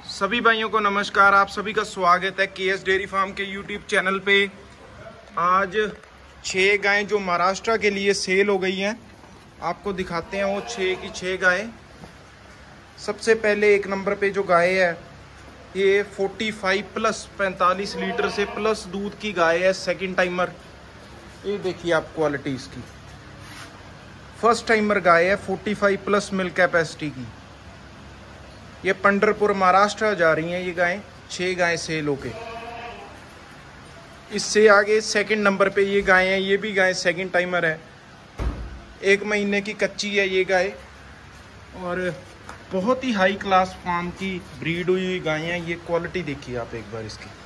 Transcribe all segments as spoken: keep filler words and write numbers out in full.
सभी भाइयों को नमस्कार। आप सभी का स्वागत है के एस डेयरी फार्म के यूट्यूब चैनल पे। आज छः गायें जो महाराष्ट्र के लिए सेल हो गई हैं आपको दिखाते हैं। वो छः की छः गायें। सबसे पहले एक नंबर पे जो गाय है ये पैंतालीस प्लस पैंतालीस लीटर से प्लस दूध की गाय है। सेकंड टाइमर, ये देखिए आप क्वालिटी इसकी। फर्स्ट टाइमर गाय है पैंतालीस प्लस मिल्क कैपेसिटी की। ये पंढरपुर महाराष्ट्र जा रही हैं ये गायें। छः गायें सेल होके। इससे आगे सेकंड नंबर पे ये गायें हैं। ये भी गाय सेकंड टाइमर है। एक महीने की कच्ची है ये गाय और बहुत ही हाई क्लास फार्म की ब्रीड हुई हुई गायें हैं। ये क्वालिटी देखिए आप एक बार इसकी।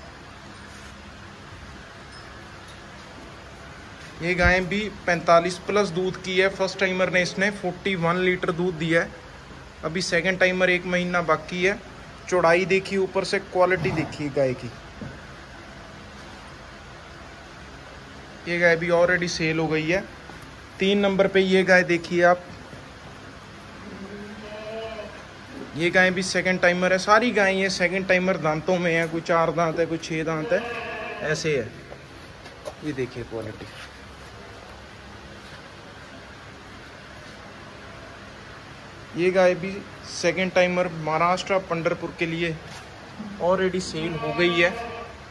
ये गायें भी पैंतालीस प्लस दूध की है। फर्स्ट टाइमर ने इसने इकतालीस लीटर दूध दिया है। अभी सेकंड टाइमर एक महीना बाकी है। चौड़ाई देखिए, ऊपर से क्वालिटी देखिए गाय की। ये गाय भी ऑलरेडी सेल हो गई है। तीन नंबर पे ये गाय देखिए आप। ये गाय भी सेकंड टाइमर है। सारी गाय ये सेकंड टाइमर दांतों में है। कोई चार दांत है, कोई छह दांत है, ऐसे है। ये देखिए क्वालिटी। ये गाय भी सेकंड टाइमर महाराष्ट्र पंढरपुर के लिए ऑलरेडी सेल हो गई है।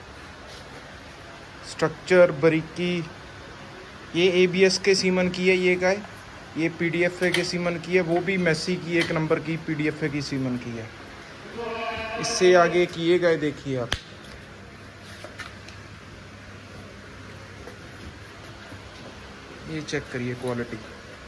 स्ट्रक्चर, बारीकी, ये ए बी एस के सीमन की है ये गाय। ये पी डी एफ ए के सीमन की है। वो भी मैसी की एक नंबर की पी डी एफ ए की सीमन की है। इससे आगे की ये गाय देखिए आप। ये चेक करिए क्वालिटी।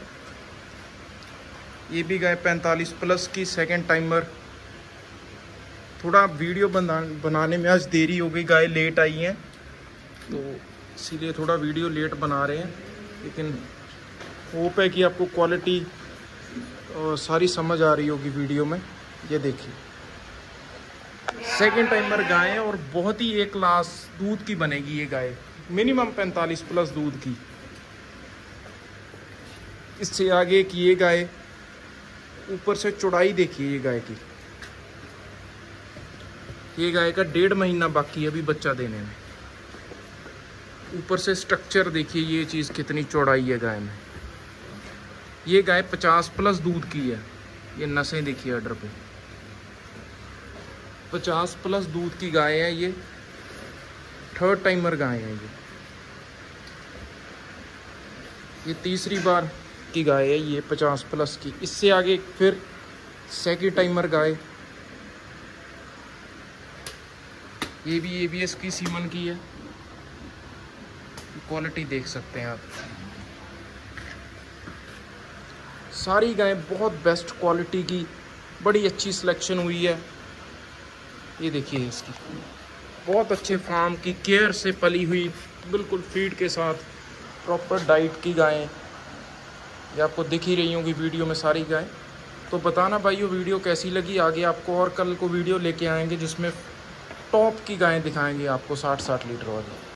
ये भी गाय पैंतालीस प्लस की सेकंड टाइमर। थोड़ा वीडियो बना बनाने में आज देरी हो गई, गाय लेट आई हैं तो इसीलिए थोड़ा वीडियो लेट बना रहे हैं। लेकिन होप है कि आपको क्वालिटी सारी समझ आ रही होगी वीडियो में। ये देखिए सेकंड टाइमर गाय है और बहुत ही एक क्लास दूध की बनेगी ये गाय। मिनिमम पैंतालीस प्लस दूध की। इससे आगे की ये गाय, ऊपर से चौड़ाई देखिए ये गाय की। ये गाय का डेढ़ महीना बाकी है अभी बच्चा देने में। ऊपर से स्ट्रक्चर देखिए, ये चीज़ कितनी चौड़ाई है गाय में। ये गाय पचास प्लस दूध की है। ये नसें देखिए अडर पे। पचास प्लस दूध की गाय है ये। थर्ड टाइमर गाय है ये। ये तीसरी बार की गाय है ये पचास प्लस की। इससे आगे फिर सेकंड टाइमर गाय। ये भी ए बी एस की सीमन की है। क्वालिटी देख सकते हैं आप। सारी गायें बहुत बेस्ट क्वालिटी की, बड़ी अच्छी सिलेक्शन हुई है। ये देखिए इसकी बहुत अच्छे फार्म की केयर से पली हुई, बिल्कुल फीड के साथ प्रॉपर डाइट की गायें। ये आपको दिख ही रही होंगी वीडियो में सारी गायें। तो बताना भाइयों वीडियो कैसी लगी। आगे आपको और कल को वीडियो लेके आएंगे जिसमें टॉप की गायें दिखाएंगे आपको, साठ साठ लीटर वाली।